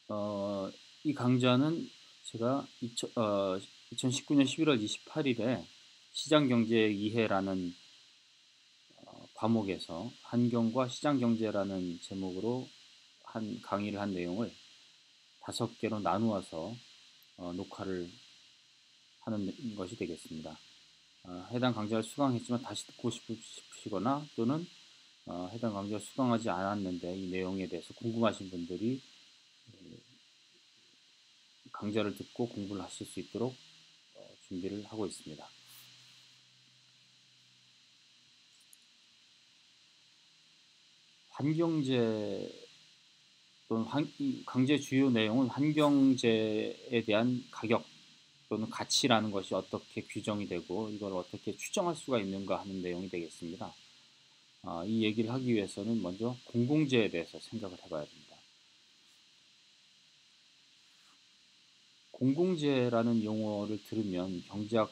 어, 이 강좌는 제가 2019년 11월 28일에 시장경제 이해라는 과목에서 환경과 시장경제라는 제목으로 한 강의를 한 내용을 5개로 나누어서 녹화를 하는 것이 되겠습니다. 해당 강좌를 수강했지만 다시 듣고 싶으시거나 또는 해당 강좌를 수강하지 않았는데 이 내용에 대해서 궁금하신 분들이 강좌를 듣고 공부를 하실 수 있도록 준비를 하고 있습니다. 환경제 또는 강제 주요 내용은 환경제에 대한 가격 또는 가치라는 것이 어떻게 규정이 되고 이걸 어떻게 추정할 수가 있는가 하는 내용이 되겠습니다. 이 얘기를 하기 위해서는 먼저 공공재에 대해서 생각을 해봐야 됩니다. 공공재라는 용어를 들으면 경제학적인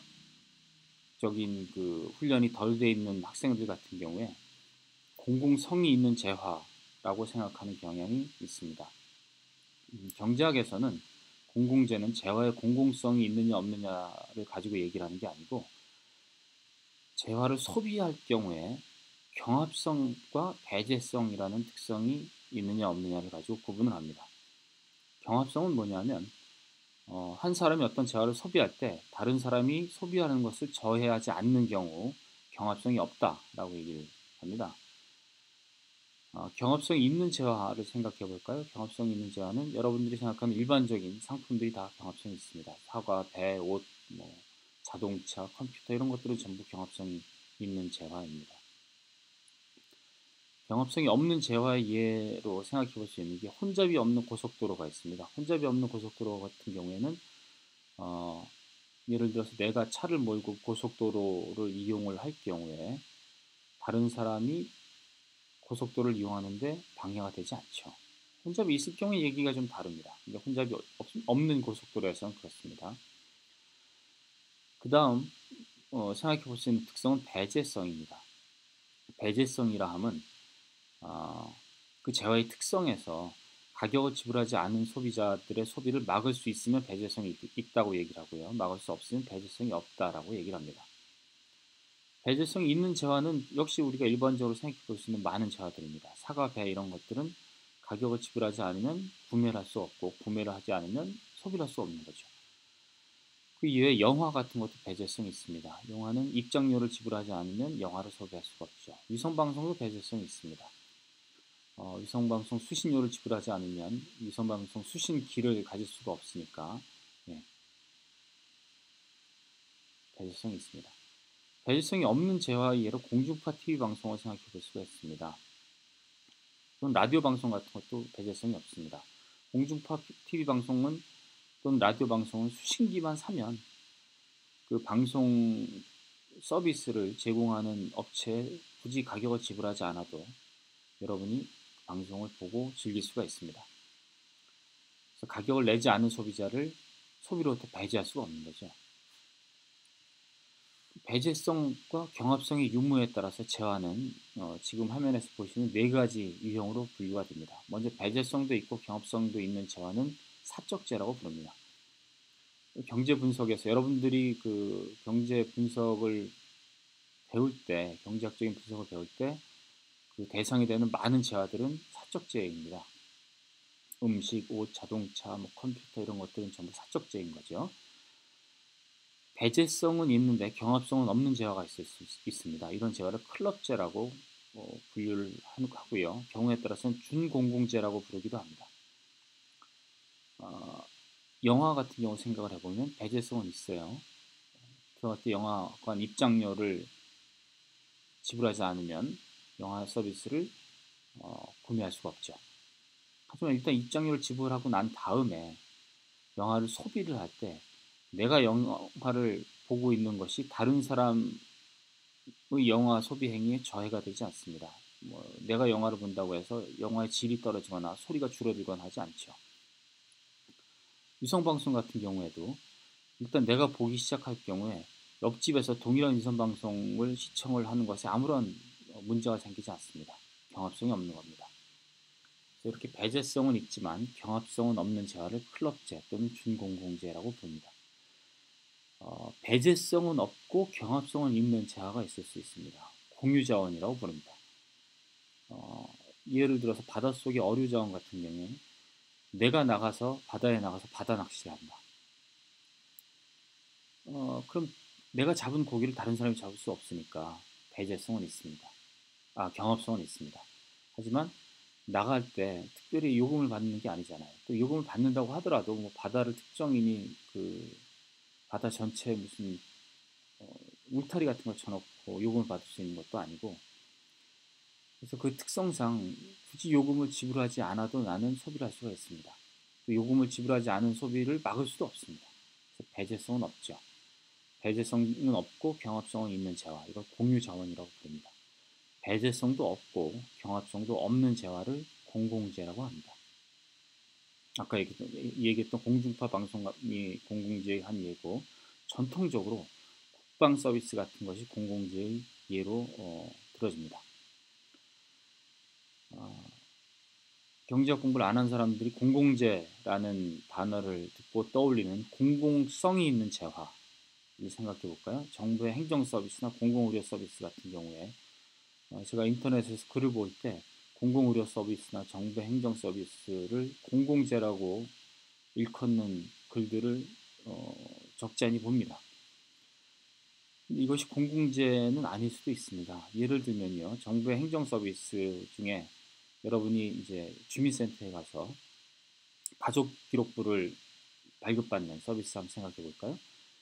그 훈련이 덜 돼 있는 학생들 같은 경우에 공공성이 있는 재화라고 생각하는 경향이 있습니다. 경제학에서는 공공재는 재화의 공공성이 있느냐 없느냐를 가지고 얘기를 하는 게 아니고 재화를 소비할 경우에 경합성과 배제성이라는 특성이 있느냐 없느냐를 가지고 구분을 합니다. 경합성은 뭐냐면 한 사람이 어떤 재화를 소비할 때 다른 사람이 소비하는 것을 저해하지 않는 경우 경합성이 없다라고 얘기를 합니다. 경합성이 있는 재화를 생각해 볼까요? 경합성이 있는 재화는 여러분들이 생각하는 일반적인 상품들이 다 경합성이 있습니다. 사과, 배, 옷, 자동차, 컴퓨터 이런 것들은 전부 경합성이 있는 재화입니다. 경합성이 없는 재화의 예로 생각해 볼 수 있는 게 혼잡이 없는 고속도로가 있습니다. 혼잡이 없는 고속도로 같은 경우에는 예를 들어서 내가 차를 몰고 고속도로를 이용을 할 경우에 다른 사람이 고속도로를 이용하는데 방해가 되지 않죠. 혼잡이 있을 경우에 얘기가 좀 다릅니다. 근데 혼잡이 없는 고속도로에서는 그렇습니다. 그 다음 생각해 볼 수 있는 특성은 배제성입니다. 배제성이라 함은 그 재화의 특성에서 가격을 지불하지 않은 소비자들의 소비를 막을 수 있으면 배제성이 있다고 얘기를 하고요. 막을 수 없으면 배제성이 없다라고 얘기를 합니다. 배제성이 있는 재화는 역시 우리가 일반적으로 생각해 볼 수 있는 많은 재화들입니다. 사과, 배 이런 것들은 가격을 지불하지 않으면 구매를 할 수 없고 구매를 하지 않으면 소비를 할 수 없는 거죠. 그 이외에 영화 같은 것도 배제성이 있습니다. 영화는 입장료를 지불하지 않으면 영화를 소비할 수가 없죠. 위성방송도 배제성이 있습니다. 위성방송 수신료를 지불하지 않으면 위성방송 수신기를 가질 수가 없으니까 예, 배제성이 있습니다. 배제성이 없는 재화의 예로 공중파 TV 방송을 생각해 볼 수가 있습니다. 또는 라디오 방송 같은 것도 배제성이 없습니다. 공중파 TV 방송은 또는 라디오 방송은 수신기만 사면 그 방송 서비스를 제공하는 업체에 굳이 가격을 지불하지 않아도 여러분이 방송을 보고 즐길 수가 있습니다. 그래서 가격을 내지 않은 소비자를 소비로부터 배제할 수가 없는 거죠. 배제성과 경합성의 유무에 따라서 재화는 지금 화면에서 보시는 4가지 유형으로 분류가 됩니다. 먼저 배제성도 있고 경합성도 있는 재화는 사적재라고 부릅니다. 경제 분석에서 여러분들이 그 경제 분석을 배울 때, 경제학적인 분석을 배울 때 그 대상이 되는 많은 재화들은 사적재입니다. 음식, 옷, 자동차, 컴퓨터 이런 것들은 전부 사적재인 거죠. 배제성은 있는데 경합성은 없는 재화가 있을 수 있습니다. 이런 재화를 클럽재라고 분류를 하고요. 경우에 따라서는 준공공재라고 부르기도 합니다. 영화 같은 경우 생각을 해보면 배제성은 있어요. 그와 같이 영화관 입장료를 지불하지 않으면 영화 서비스를 구매할 수가 없죠. 하지만 일단 입장료를 지불하고 난 다음에 영화를 소비를 할 때 내가 영화를 보고 있는 것이 다른 사람의 영화 소비 행위에 저해가 되지 않습니다. 내가 영화를 본다고 해서 영화의 질이 떨어지거나 소리가 줄어들거나 하지 않죠. 위성방송 같은 경우에도 일단 내가 보기 시작할 경우에 옆집에서 동일한 위성방송을 시청을 하는 것에 아무런 문제가 생기지 않습니다. 경합성이 없는 겁니다. 이렇게 배제성은 있지만 경합성은 없는 재화를 클럽재 또는 준공공재라고 부릅니다. 배제성은 없고 경합성은 있는 재화가 있을 수 있습니다. 공유자원이라고 부릅니다. 어, 예를 들어서 바닷속의 어류자원 같은 경우에 내가 나가서 바다에 나가서 바다 낚시를 한다. 그럼 내가 잡은 고기를 다른 사람이 잡을 수 없으니까 배제성은 있습니다. 경합성은 있습니다. 하지만 나갈 때 특별히 요금을 받는 게 아니잖아요. 또 요금을 받는다고 하더라도 뭐 바다를 특정인이 그 바다 전체에 무슨 울타리 같은 걸 쳐놓고 요금을 받을 수 있는 것도 아니고, 그래서 그 특성상 굳이 요금을 지불하지 않아도 나는 소비를 할 수가 있습니다. 또 요금을 지불하지 않은 소비를 막을 수도 없습니다. 그래서 배제성은 없죠. 배제성은 없고 경합성은 있는 재화, 이걸 공유 자원이라고 부릅니다. 배제성도 없고 경합성도 없는 재화를 공공재라고 합니다. 아까 얘기했던 공중파 방송이 공공재의 한 예고, 전통적으로 국방 서비스 같은 것이 공공재의 예로 들어집니다. 경제학 공부를 안 한 사람들이 공공재라는 단어를 듣고 떠올리는 공공성이 있는 재화를 생각해 볼까요? 정부의 행정 서비스나 공공의료 서비스 같은 경우에 제가 인터넷에서 글을 볼 때 공공의료 서비스나 정부의 행정 서비스를 공공재라고 일컫는 글들을 적지 않이 봅니다. 이것이 공공재는 아닐 수도 있습니다. 예를 들면요, 정부의 행정 서비스 중에 여러분이 이제 주민센터에 가서 가족 기록부를 발급받는 서비스 한번 생각해 볼까요?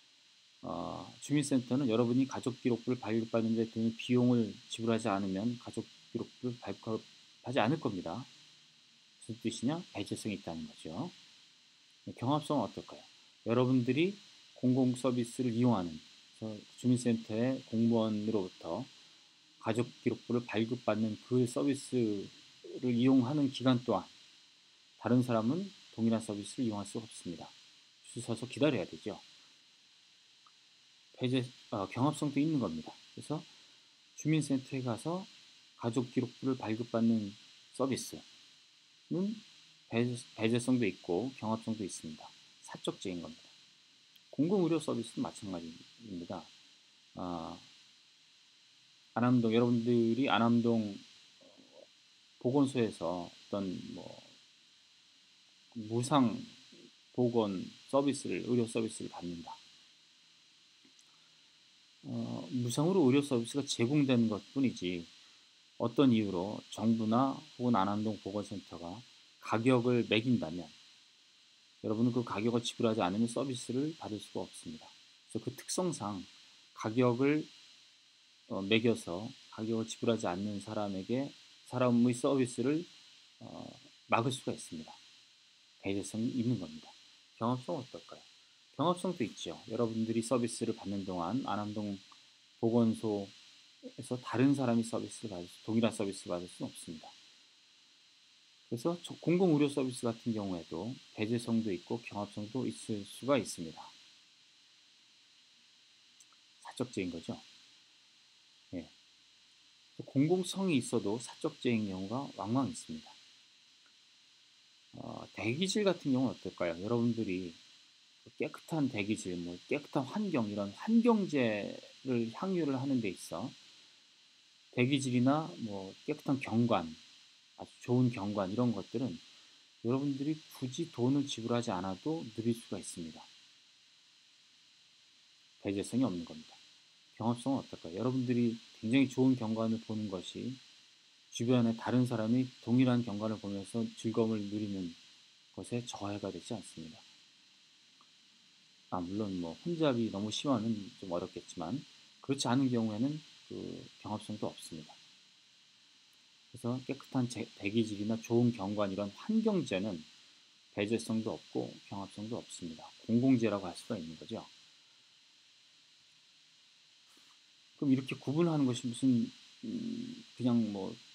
주민센터는 여러분이 가족 기록부를 발급받는 데 드는 비용을 지불하지 않으면 가족 기록부를 발급하지 않을 겁니다. 무슨 뜻이냐? 배제성이 있다는 거죠. 경합성은 어떨까요? 여러분들이 공공 서비스를 이용하는 주민센터의 공무원으로부터 가족 기록부를 발급받는 그 서비스를 이용하는 기간 동안 다른 사람은 동일한 서비스를 이용할 수 없습니다. 줄 서서 기다려야 되죠. 경합성도 있는 겁니다. 그래서 주민센터에 가서 가족 기록부를 발급받는 서비스는 배제성도 있고 경합성도 있습니다. 사적제인 겁니다. 공공의료 서비스도 마찬가지입니다. 안암동, 여러분들이 안암동 보건소에서 어떤 뭐 무상 보건 서비스를, 의료 서비스를 받는다. 무상으로 의료 서비스가 제공되는 것뿐이지 어떤 이유로 정부나 혹은 안암동 보건센터가 가격을 매긴다면 여러분은 그 가격을 지불하지 않으면 서비스를 받을 수가 없습니다. 그래서 그 특성상 가격을 매겨서 가격을 지불하지 않는 사람의 서비스를 막을 수가 있습니다. 배제성이 있는 겁니다. 경합성 어떨까요? 경합성도 있죠. 여러분들이 서비스를 받는 동안 안암동 보건소에서 다른 사람이 동일한 서비스를 받을 수는 없습니다. 그래서 공공의료 서비스 같은 경우에도 배제성도 있고 경합성도 있을 수가 있습니다. 사적제인 거죠. 예. 공공성이 있어도 사적제인 경우가 왕왕 있습니다. 대기질 같은 경우는 어떨까요? 여러분들이 깨끗한 대기질, 깨끗한 환경, 이런 환경제를 향유를 하는 데 있어 대기질이나 깨끗한 경관, 아주 좋은 경관, 이런 것들은 여러분들이 굳이 돈을 지불하지 않아도 누릴 수가 있습니다. 배제성이 없는 겁니다. 경합성은 어떨까요? 여러분들이 굉장히 좋은 경관을 보는 것이 주변에 다른 사람이 동일한 경관을 보면서 즐거움을 누리는 것에 저해가 되지 않습니다. 물론 혼잡이 너무 심하면 좀 어렵겠지만 그렇지 않은 경우에는 그 경합성도 없습니다. 그래서 깨끗한 대기질이나 좋은 경관, 이런 환경재는 배제성도 없고 경합성도 없습니다. 공공재라고 할 수가 있는 거죠. 그럼 이렇게 구분하는 것이 무슨 그냥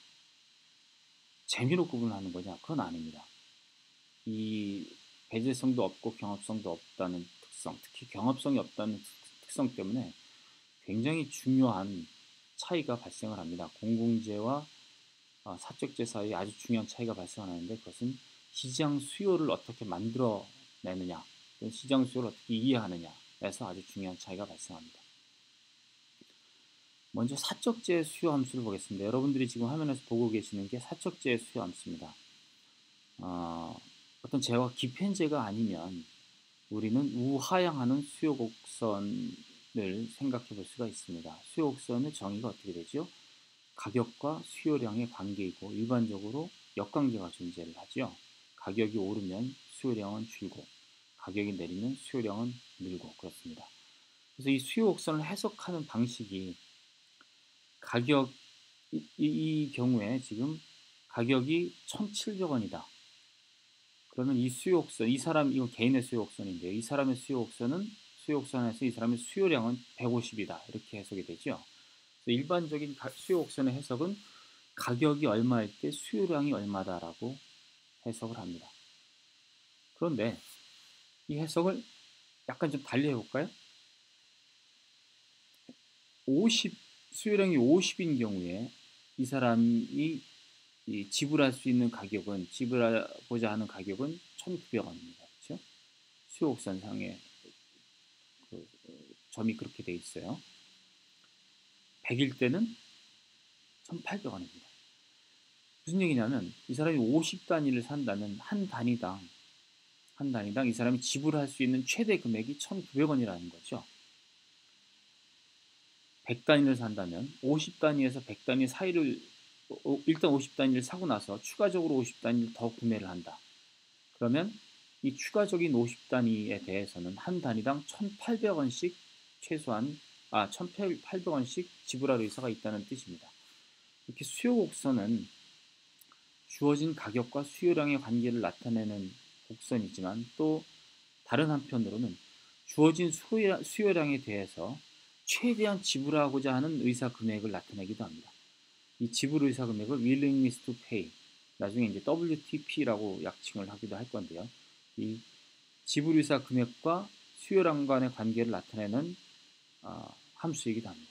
재미로 구분하는 거냐? 그건 아닙니다. 이 배제성도 없고 경합성도 없다는 특성, 특히 경합성이 없다는 특성 때문에 굉장히 중요한 차이가 발생을 합니다. 공공재와 사적재 사이에 아주 중요한 차이가 발생하는데 그것은 시장 수요를 어떻게 만들어내느냐 또는 시장 수요를 어떻게 이해하느냐에서 아주 중요한 차이가 발생합니다. 먼저 사적재 수요 함수를 보겠습니다. 여러분들이 지금 화면에서 보고 계시는 게 사적재 수요 함수입니다. 어떤 재와 기편재가 아니면 우리는 우하향하는 수요 곡선을 생각해 볼 수가 있습니다. 수요 곡선의 정의가 어떻게 되죠? 가격과 수요량의 관계이고 일반적으로 역관계가 존재를 하죠. 가격이 오르면 수요량은 줄고 가격이 내리면 수요량은 늘고 그렇습니다. 그래서 이 수요 곡선을 해석하는 방식이 가격 이 경우에 지금 가격이 1,700원이다. 그러면 이 수요 곡선, 이 사람 이거 개인의 수요 곡선인데요. 이 사람의 수요 곡선은 수요 곡선에서 이 사람의 수요량은 150이다. 이렇게 해석이 되죠. 그래서 일반적인 수요 곡선의 해석은 가격이 얼마일 때 수요량이 얼마다라고 해석을 합니다. 그런데 이 해석을 약간 좀 달리 해볼까요? 50 수요량이 50인 경우에 이 사람이 지불할 수 있는 가격은 지불하고자 하는 가격은 1,900원입니다. 그렇죠? 수요 곡선상의 그 점이 그렇게 돼 있어요. 100일 때는 1,800원입니다. 무슨 얘기냐면 이 사람이 50단위를 산다면 한 단위당 이 사람이 지불할 수 있는 최대 금액이 1,900원이라는 거죠. 100단위를 산다면 50단위에서 100단위 사이를 일단 50단위를 사고 나서 추가적으로 50단위를 더 구매를 한다. 그러면 이 추가적인 50단위에 대해서는 한 단위당 1,800원씩 최소한 1,800원씩 지불할 의사가 있다는 뜻입니다. 이렇게 수요 곡선은 주어진 가격과 수요량의 관계를 나타내는 곡선이지만 또 다른 한편으로는 주어진 수요량에 대해서 최대한 지불하고자 하는 의사 금액을 나타내기도 합니다. 이 지불 의사 금액을 willingness to pay, 나중에 이제 WTP라고 약칭을 하기도 할 건데요. 이 지불 의사 금액과 수요량 간의 관계를 나타내는 함수이기도 합니다.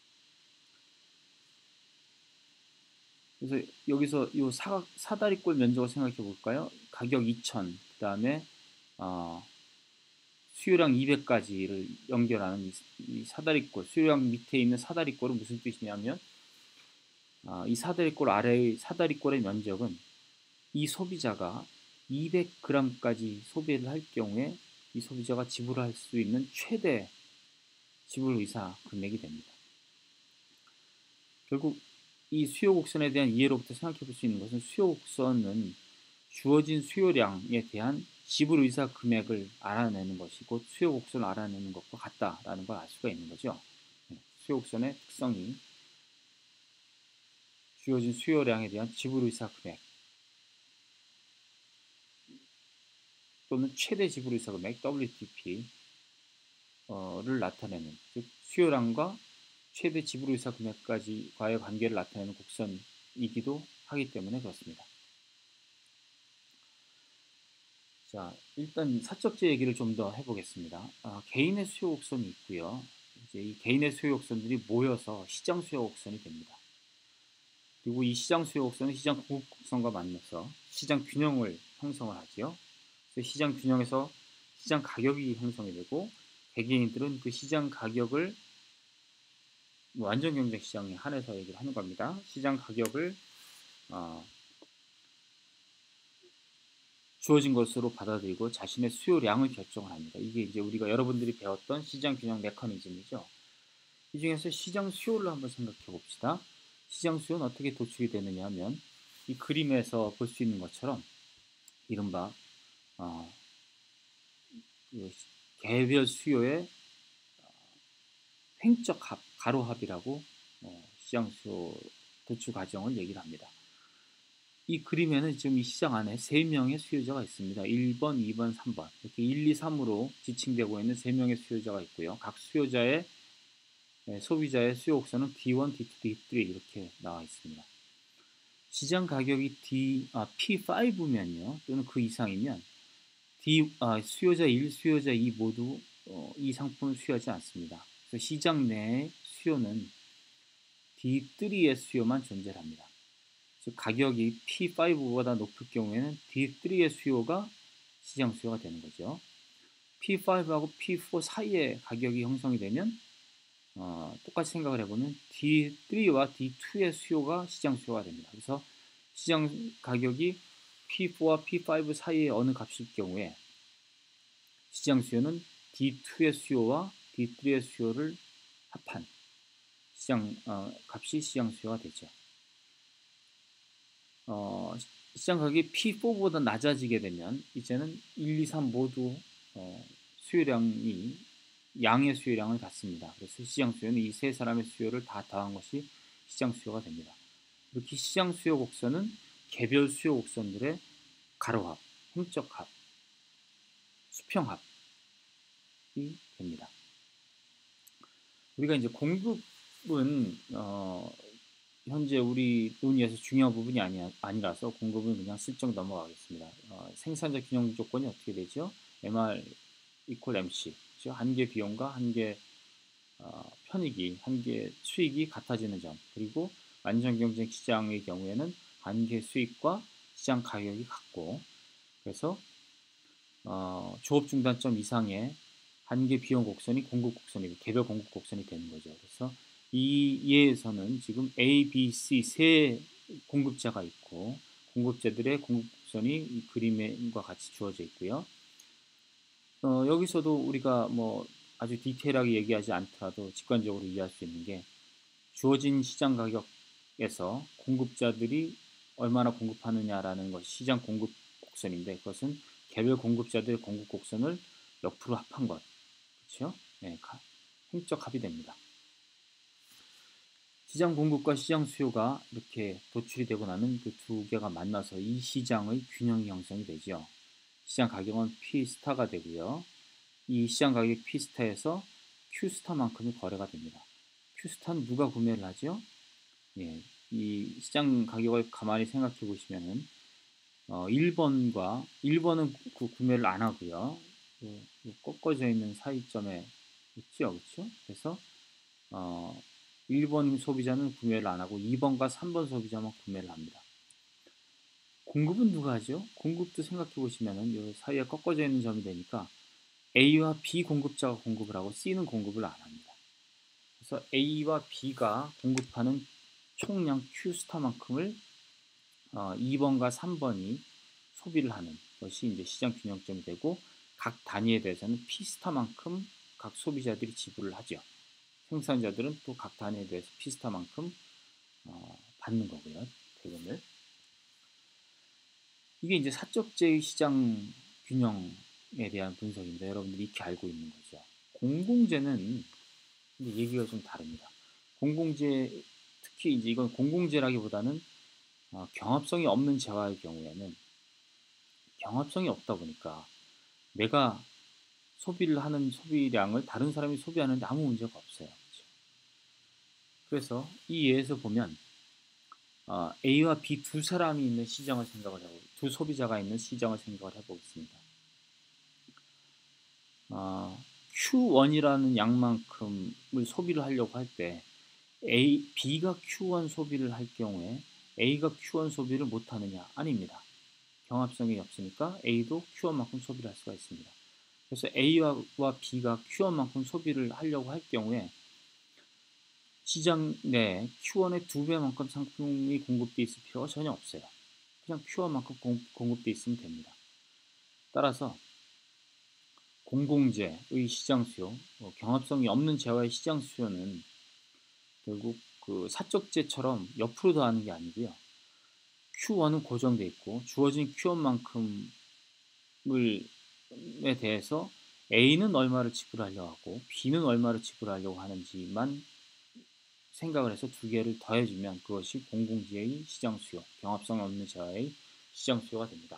그래서 여기서 이 사다리꼴 면적을 생각해 볼까요? 가격 2,000, 그 다음에 수요량 200까지를 연결하는 이 사다리꼴, 수요량 밑에 있는 사다리꼴은 무슨 뜻이냐면 이 사다리꼴 아래의 사다리꼴의 면적은 이 소비자가 200g까지 소비를 할 경우에 이 소비자가 지불할 수 있는 최대 지불 의사 금액이 됩니다. 결국 이 수요 곡선에 대한 이해로부터 생각해 볼 수 있는 것은 수요 곡선은 주어진 수요량에 대한 지불 의사 금액을 알아내는 것이고 수요 곡선을 알아내는 것과 같다라는 걸 알 수가 있는 거죠. 수요 곡선의 특성이 주어진 수요량에 대한 지불 의사 금액 또는 최대 지불 의사 금액 WTP를 나타내는, 즉 수요량과 최대 지불 의사 금액까지과의 관계를 나타내는 곡선이기도 하기 때문에 그렇습니다. 자, 일단 사적재 얘기를 좀 더 해보겠습니다. 개인의 수요 곡선이 있고요. 이제 이 개인의 수요 곡선들이 모여서 시장 수요 곡선이 됩니다. 그리고 이 시장 수요 곡선은 시장 공급 곡선과 만나서 시장 균형을 형성을 하지요. 그래서 시장 균형에서 시장 가격이 형성이 되고 개개인들은 그 시장 가격을 완전 경쟁 시장에 한해서 얘기를 하는 겁니다. 시장 가격을 주어진 것으로 받아들이고 자신의 수요량을 결정을 합니다. 이게 이제 우리가 여러분들이 배웠던 시장 균형 메커니즘이죠. 이 중에서 시장 수요를 한번 생각해 봅시다. 시장 수요는 어떻게 도출이 되느냐 하면 이 그림에서 볼 수 있는 것처럼 이른바 개별 수요의 횡적 합, 가로합이라고 시장 수요 도출 과정을 얘기를 합니다. 이 그림에는 지금 이 시장 안에 3명의 수요자가 있습니다. 1번, 2번, 3번 이렇게 1, 2, 3으로 지칭되고 있는 3명의 수요자가 있고요. 각 수요자의 소비자의 수요 곡선은 D1, D2, D3 이렇게 나와 있습니다. 시장 가격이 P5면요 또는 그 이상이면 수요자 1, 수요자 2 모두 이 상품을 수요하지 않습니다. 그래서 시장 내의 수요는 D3의 수요만 존재합니다. 즉 가격이 P5보다 높을 경우에는 D3의 수요가 시장 수요가 되는 거죠. P5하고 P4 사이에 가격이 형성이 되면 똑같이 생각을 해보면 D3와 D2의 수요가 시장 수요가 됩니다. 그래서 시장 가격이 P4와 P5 사이에 어느 값일 경우에 시장 수요는 D2의 수요와 D3의 수요를 합한 시장 값이 시장 수요가 되죠. 시장 가격이 P4보다 낮아지게 되면 이제는 1, 2, 3 모두 수요량이 양의 수요량을 갖습니다. 그래서 시장 수요는 이 세 사람의 수요를 다 더한 것이 시장 수요가 됩니다. 이렇게 시장 수요 곡선은 개별 수요 곡선들의 가로합, 행적합, 수평합이 됩니다. 우리가 이제 공급은 현재 우리 논의에서 중요한 부분이 아니라서 공급은 그냥 슬쩍 넘어가겠습니다. 생산자 균형 조건이 어떻게 되죠? MR equal MC, 즉 한계 비용과 한계 편익이, 한계 수익이 같아지는 점, 그리고 완전 경쟁 시장의 경우에는 한계 수익과 시장 가격이 같고, 그래서 조업 중단점 이상의 한계 비용 곡선이 공급 곡선이고 개별 공급 곡선이 되는 거죠. 그래서 이 예에서는 지금 A, B, C 세 공급자가 있고 공급자들의 공급 곡선이 이 그림과 같이 주어져 있고요. 여기서도 우리가 뭐 아주 디테일하게 얘기하지 않더라도 직관적으로 이해할 수 있는 게 주어진 시장 가격에서 공급자들이 얼마나 공급하느냐라는 것이 시장 공급 곡선인데 그것은 개별 공급자들의 공급 곡선을 옆으로 합한 것. 그렇죠? 네, 행적 합이 됩니다. 시장 공급과 시장 수요가 이렇게 도출이 되고 나면 그 두 개가 만나서 이 시장의 균형이 형성이 되죠. 시장 가격은 P스타가 되고요. 이 시장 가격 P스타에서 Q스타만큼의 거래가 됩니다. Q스타는 누가 구매를 하죠? 예, 이 시장 가격을 가만히 생각해 보시면은 1번은 그 구매를 안 하고요. 꺾어져 있는 사이점에 있죠, 그렇죠? 그래서 1번 소비자는 구매를 안 하고 2번과 3번 소비자만 구매를 합니다. 공급은 누가 하죠? 공급도 생각해 보시면은 이 사이에 꺾어져 있는 점이 되니까 A와 B 공급자가 공급을 하고 C는 공급을 안 합니다. 그래서 A와 B가 공급하는 총량 Q스타만큼을 2번과 3번이 소비를 하는 것이 이제 시장 균형점이 되고 각 단위에 대해서는 P스타만큼 각 소비자들이 지불을 하죠. 생산자들은 또 각 단위에 대해서 P스타만큼 받는 거고요. 대금을. 이게 이제 사적제의 시장 균형에 대한 분석입니다. 여러분들이 익히 알고 있는 거죠. 공공재는 얘기가 좀 다릅니다. 공공재 특히 이제 이건 공공재라기보다는 경합성이 없는 재화의 경우에는 경합성이 없다 보니까 내가 소비를 하는 소비량을 다른 사람이 소비하는데 아무 문제가 없어요. 그렇죠? 그래서 이 예에서 보면 A와 B 두 사람이 있는 시장을 생각을 해보고 두 소비자가 있는 시장을 생각을 해보겠습니다. Q1이라는 양만큼을 소비를 하려고 할 때 B가 Q1 소비를 할 경우에 A가 Q1 소비를 못하느냐? 아닙니다. 경합성이 없으니까 A도 Q1만큼 소비를 할 수가 있습니다. 그래서 A와 B가 Q1만큼 소비를 하려고 할 경우에 시장 내 Q1의 2배만큼 상품이 공급되어 있을 필요가 전혀 없어요. 그냥 Q1만큼 공급되어 있으면 됩니다. 따라서 공공재의 시장 수요, 경합성이 없는 재화의 시장 수요는 결국 그 사적재처럼 옆으로 더하는 게 아니고요. Q1은 고정되어 있고 주어진 Q1만큼에 대해서 A는 얼마를 지불하려고 하고 B는 얼마를 지불하려고 하는지만 생각을 해서 두 개를 더해주면 그것이 공공재의 시장 수요, 경합성 없는 재화의 시장 수요가 됩니다.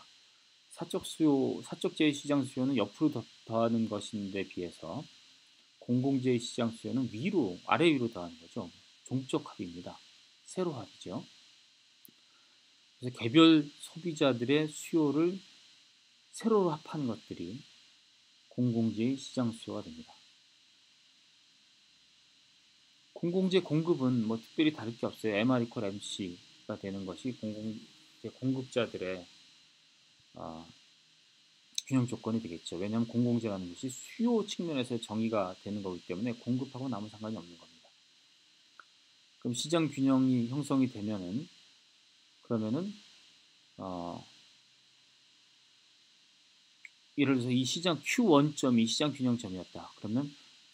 사적재의 시장 수요는 옆으로 더하는 것인데 비해서 공공재의 시장 수요는 아래 위로 더하는 거죠. 종적 합입니다. 세로 합이죠. 그래서 개별 소비자들의 수요를 세로로 합한 것들이 공공재의 시장 수요가 됩니다. 공공재 공급은 뭐 특별히 다를 게 없어요. MR equal MC 문제가 되는 것이 공급자들의 어, 균형 조건이 되겠죠. 왜냐하면 공공재라는 것이 수요 측면에서 정의가 되는 거기 때문에 공급하고는 아무 상관이 없는 겁니다. 그럼 시장 균형이 형성이 되면은 그러면은 어, 예를 들어서 이 시장 Q1점이 시장 균형점이었다. 그러면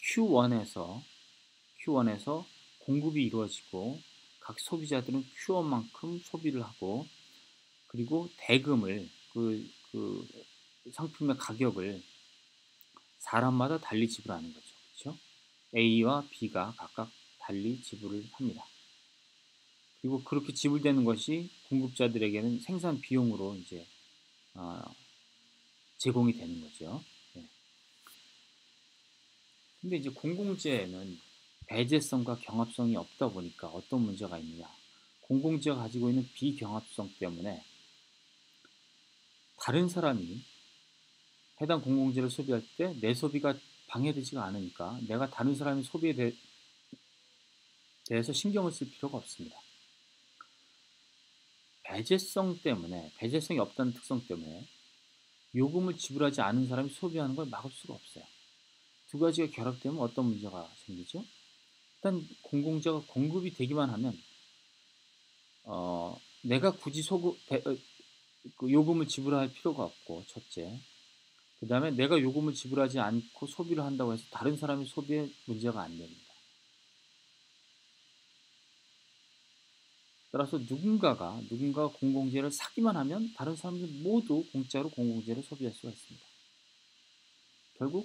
Q1에서 공급이 이루어지고 각 소비자들은 Q1만큼 소비를 하고 그리고 대금을 그 상품의 가격을 사람마다 달리 지불하는 거죠. 그렇죠? A와 B가 각각 달리 지불을 합니다. 그리고 그렇게 지불되는 것이 공급자들에게는 생산 비용으로 이제 어, 제공이 되는 거죠. 네. 근데 이제 공공재는 배제성과 경합성이 없다 보니까 어떤 문제가 있느냐? 공공재가 가지고 있는 비경합성 때문에 다른 사람이 해당 공공재를 소비할 때 내 소비가 방해되지가 않으니까 내가 다른 사람의 소비에 대해서 신경을 쓸 필요가 없습니다. 배제성이 없다는 특성 때문에 요금을 지불하지 않은 사람이 소비하는 걸 막을 수가 없어요. 두 가지가 결합되면 어떤 문제가 생기죠? 일단 공공재가 공급이 되기만 하면 내가 굳이 그 요금을 지불할 필요가 없고 첫째. 그 다음에 내가 요금을 지불하지 않고 소비를 한다고 해서 다른 사람의 소비에 문제가 안 됩니다. 따라서 누군가가 공공재를 사기만 하면 다른 사람들 모두 공짜로 공공재를 소비할 수가 있습니다. 결국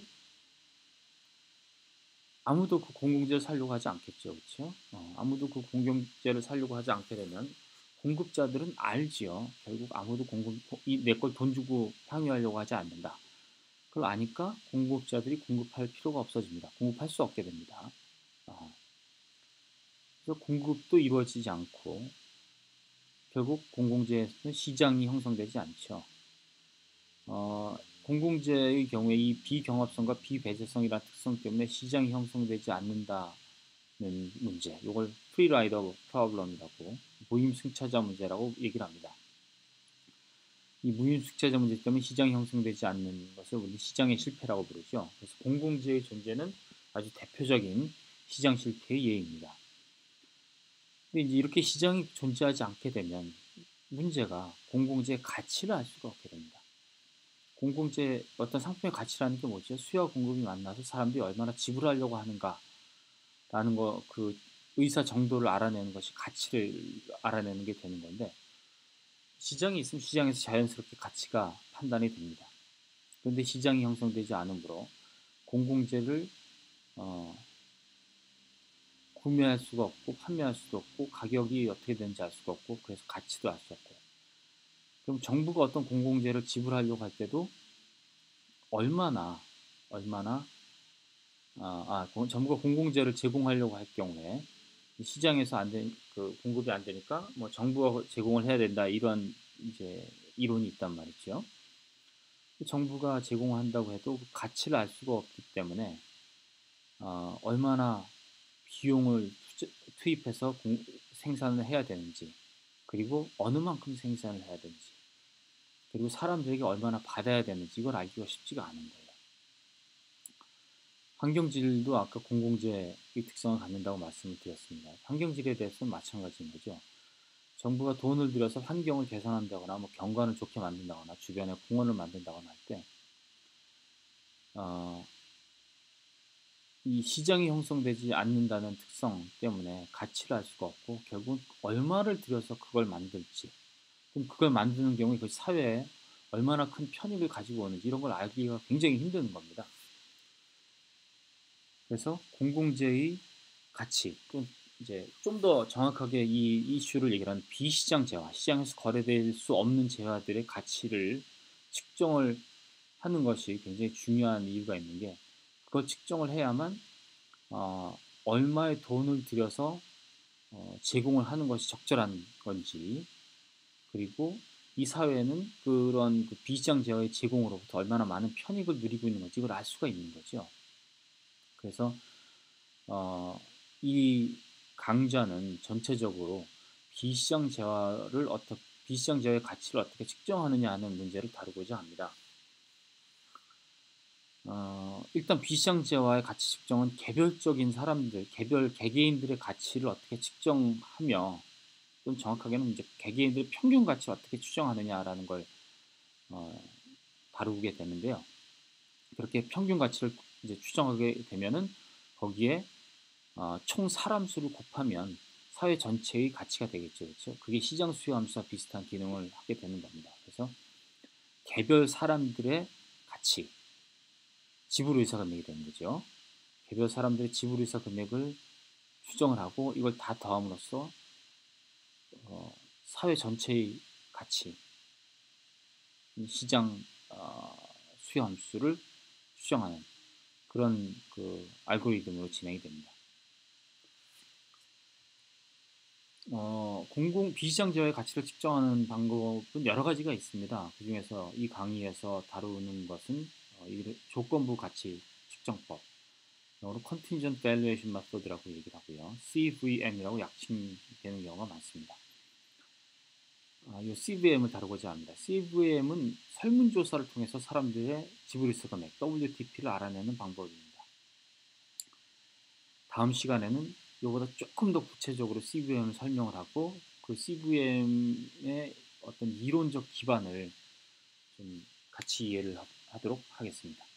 아무도 그 공공재를 사려고 하지 않겠죠. 그렇죠? 아무도 그 공공재를 사려고 하지 않게 되면 공급자들은 알지요. 결국 아무도 내 걸 돈 주고 향유하려고 하지 않는다. 그걸 아니까 공급자들이 공급할 필요가 없어집니다. 공급할 수 없게 됩니다. 그래서 공급도 이루어지지 않고 결국 공공재에서는 시장이 형성되지 않죠. 공공재의 경우에 이 비경합성과 비배제성이라는 특성 때문에 시장이 형성되지 않는다는 문제, 이걸 프리라이더 프로블럼이라고 무임승차자 문제라고 얘기를 합니다. 이 무임승차자 문제 때문에 시장이 형성되지 않는 것을 우리 시장의 실패라고 부르죠. 그래서 공공재의 존재는 아주 대표적인 시장 실패의 예입니다. 근데 이제 이렇게 시장이 존재하지 않게 되면 문제가 공공재의 가치를 알 수가 없게 됩니다. 공공재 어떤 상품의 가치라는 게 뭐죠? 수요와 공급이 만나서 사람들이 얼마나 지불하려고 하는가라는 그 의사 정도를 알아내는 것이 가치를 알아내는 게 되는 건데 시장이 있으면 시장에서 자연스럽게 가치가 판단이 됩니다. 그런데 시장이 형성되지 않으므로 공공재를 어, 구매할 수가 없고 판매할 수도 없고 가격이 어떻게 되는지 알 수가 없고 그래서 가치도 알 수 없고 그럼 정부가 어떤 공공재를 지불하려고 할 때도 얼마나 얼마나 정부가 공공재를 제공하려고 할 경우에 시장에서 공급이 안 되니까 뭐 정부가 제공을 해야 된다 이런 이제 이론이 있단 말이죠. 정부가 제공한다고 해도 그 가치를 알 수가 없기 때문에 얼마나 비용을 투입해서 생산을 해야 되는지 그리고 어느 만큼 생산을 해야 되는지 그리고 사람들에게 얼마나 받아야 되는지 이걸 알기가 쉽지가 않은 거예요. 환경질도 아까 공공재의 특성을 갖는다고 말씀을 드렸습니다. 환경질에 대해서는 마찬가지인 거죠. 정부가 돈을 들여서 환경을 개선한다거나 뭐 경관을 좋게 만든다거나 주변에 공원을 만든다거나 할 때 이 시장이 형성되지 않는다는 특성 때문에 가치를 알 수가 없고 결국 얼마를 들여서 그걸 만들지 그럼 그걸 만드는 경우에 그 사회에 얼마나 큰 편익을 가지고 오는지 이런 걸 알기가 굉장히 힘든 겁니다. 그래서 공공재의 가치, 이제 좀 더 정확하게 이 이슈를 얘기하는 비시장 재화, 시장에서 거래될 수 없는 재화들의 가치를 측정을 하는 것이 굉장히 중요한 이유가 있는 게 그걸 측정을 해야만 얼마의 돈을 들여서 제공을 하는 것이 적절한 건지 그리고 이 사회는 그런 그 비시장 재화의 제공으로부터 얼마나 많은 편익을 누리고 있는 건지 이걸 알 수가 있는 거죠. 그래서 이 강좌는 전체적으로 비시장 재화를 어떻게 비시장 재화의 가치를 어떻게 측정하느냐 하는 문제를 다루고자 합니다. 일단 비시장 재화의 가치 측정은 개별적인 사람들, 개개인들의 가치를 어떻게 측정하며, 좀 정확하게는 이제 개개인들의 평균 가치를 어떻게 추정하느냐라는 걸 어, 다루게 되는데요. 그렇게 평균 가치를 이제 추정하게 되면은 거기에 총 사람 수를 곱하면 사회 전체의 가치가 되겠죠, 그렇죠? 그게 시장 수요 함수와 비슷한 기능을 하게 되는 겁니다. 그래서 개별 사람들의 가치, 지불 의사 금액이 되는 거죠. 개별 사람들의 지불 의사 금액을 추정을 하고 이걸 다 더함으로써 사회 전체의 가치, 시장 수요 함수를 추정하는 그런 그 알고리즘으로 진행이 됩니다. 공공 비시장 재화의 가치를 측정하는 방법은 여러 가지가 있습니다. 그중에서 이 강의에서 다루는 것은 조건부 가치 측정법, 영어로 Contingent Valuation Method라고 얘기를 하고요. CVM이라고 약칭되는 경우가 많습니다. 이 CVM을 다루고자 합니다. CVM은 설문조사를 통해서 사람들의 지불일수 금액 WTP를 알아내는 방법입니다. 다음 시간에는 이보다 조금 더 구체적으로 CVM을 설명을 하고 그 CVM의 어떤 이론적 기반을 좀 같이 이해를 하도록 하겠습니다.